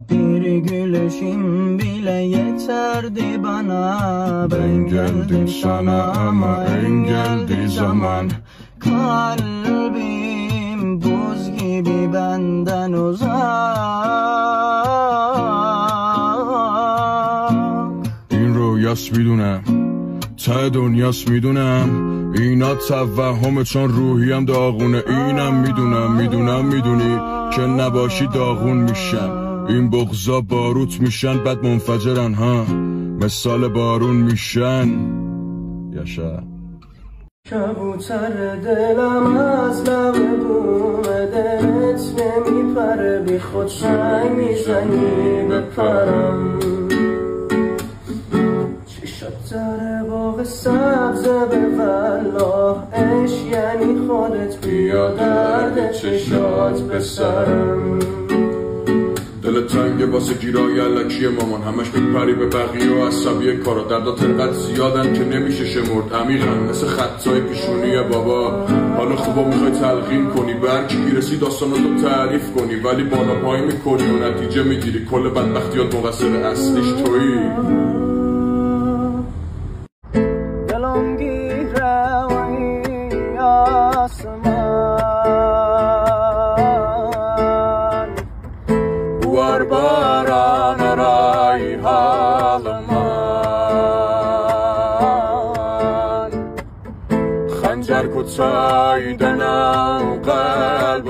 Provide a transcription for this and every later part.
Bir gülüşün bile yeterdi bana. Ben geldim sana ama engeldi zaman. Kalbim buz gibi benden uzak. این رویاست میدونم ته دنیاست میدونم اینا توهمه چون روحیم داغونه اینم میدونم میدونی که نباشی داغون میشم این بغضا باروت میشن بعد منفجرن ها مثال بارون میشن یاشا کبوتر دلم از لب بوم دلت نمیپره بی خود سعی میزنی بپرم چشات در باغ سبز به والله عشق یعنی خودت بیا درد چشات بسرم دل تنگه واسه گیرای علکی مامان همش میپری به بقیه و عصبی کارا دردات انقدر زیادن که نمیشه شمرد عمیقن مثل خطای پیشونی بابا حالا خوبا میخوای تلقین کنی به هر کی میرسی داستاناتو تعریف کنی ولی بالا پای میکنی و نتیجه میگیری کل بدبختیات مقصر اصلیش تویی دلم گیره و ای آسمان بوار باران رای حال من خنجر کتایدنم قلب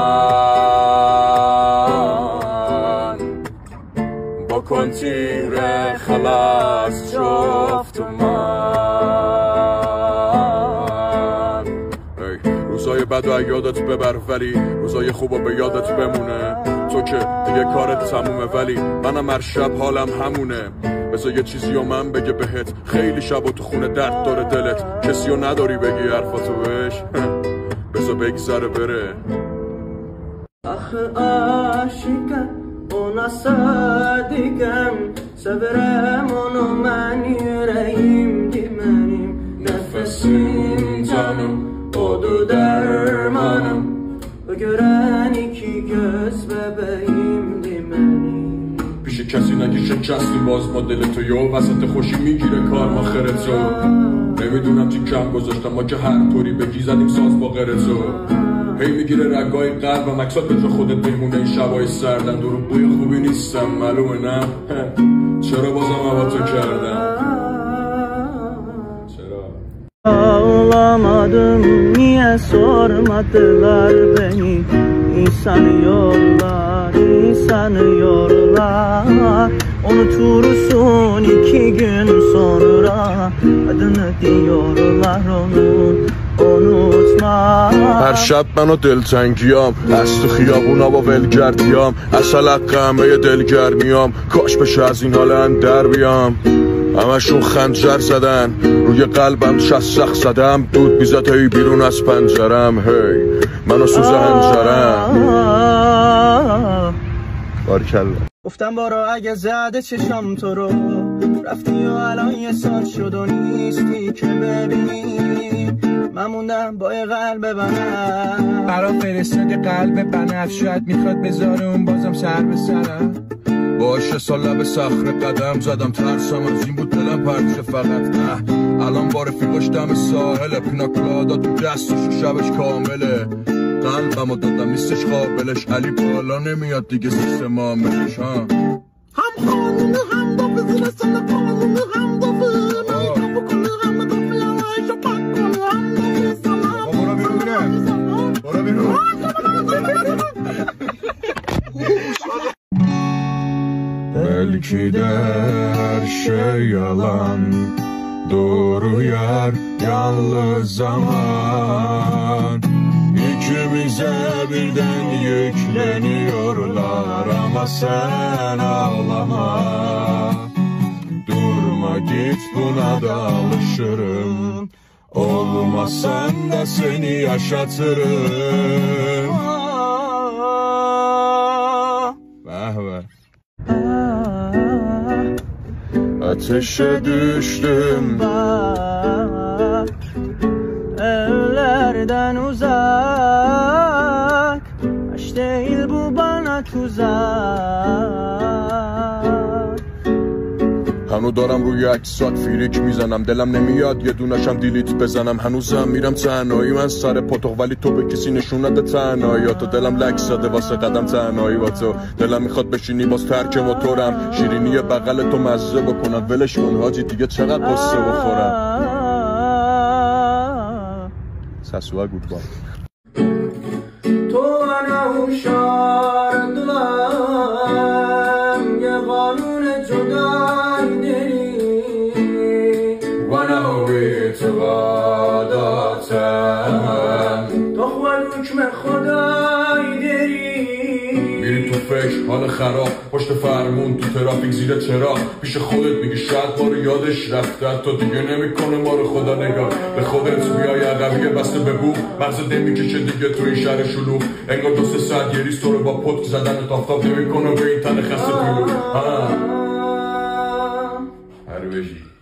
من بکن تیر خلاص جفت من روزای بد و یادت ببر ولی روزای خوبو به یادت بمونه تو که دیگه کارت تمومه ولی منم هر شب حالم همونه بذار یه چیزی و من بگه بهت خیلی شب و تو خونه درد داره دلت کسی رو نداری بگی حرفاتو بهش بذار بگذره بره آخه عاشقم ona sadıkım severim onu ben yüreğimdi benim nefesim canım odu dermanım o gören iki göz bebeğimdi benim پیش کسی نگی شکستی باز ما دل تو یو وسط خوشی میگیره کار ما خرتو نمیدونم چی کم گذاشتم ما که هر طوری بگی زدیم ساز با غرتو هی میگیره رگای قلب و مکسات به جا خودت بمونه این شبای سردن دروب بوی خوبی نیستم معلومه نه چرا بازم هوا تو کردم چرا ağlamadım niye sormadılar beni insanıyorlar unutursun 2 gün sonra adını diyorlar onun unutma هر شب منو دلتنگیام از تو خیابونا با ولگردیام اصل همه دلگرمیام کاش بشه از این حال اندر بیام همشون خنجر زدن روی قلبم شسخ زدم دود بیزد هی بیرون از پنجرم هی منو سوز هنجرم بارکلا گفتم بارا اگه زده چشم تو رو رفتی و الان یه سال شد و نیستی که ببینی من موندم با یه قلب بنفش برا فرستاد قلب بنفش شاید میخواد بذاره اون بازم سر به سرم باشه سال لب صخره قدم زدم ترسم از این بود دلم پرچه فقط الان با رفیقاش دم ساحل پیناکولادا تو دستش و شبش کامله قلبمو دادم نیستش قابلش علی بالا نمیاد دیگه سیستم عاملش ها هم خانونه هم دافه زیر سن قانونه هم دافه میکن بکنه هم دافه یوایشو پک کنه هم دافه سلام برو بیرونه برو بیرون belki de her şey yalan doğru yer yalnız zaman İkimize birden yükleniyorlar ama sen ağlama durma git buna da alışırım olmasan da seni yaşatırım vah ateşe düştüm bak evlerden uzak aşk değil bu bana tuzak هنو دارم روی عکسات فیریک میزنم، دلم نمیاد یه دونشم دیلیت بزنم. هنوزم میرم تنهایی من سر پاتوق، ولی تو به کسی نشون نده تنهاییاتو. دلم لک زده واسه قدم تنهایی با تو، دلم میخواد بشینی باز ترک موتورم، شیرینی بغل تو مزه بکنم. ولش کن حاجی دیگه چقدر قصه بخورم. سسوها گود با تو انا شار دلم یه قانون جدایی داری و انا اعتقاداتم تو خوال حکم خدایی داری. میری تو فکر حال خراب پشت فرمون تو ترافیک زیر چراغ، پیش خودت میگی شاید ما رو یادش رفته، تا دیگه نمیکنه ما رو خدا نگاه. به خودت بیای عقبیه بسته به بوم، مغزت نمیکشه دیگه تو این شهر شلوغ. انگار 2-3 ساعت یه ریز تو رو با پتک زدن تافتاب نمیکنه به این تن خسته تو. هر بشی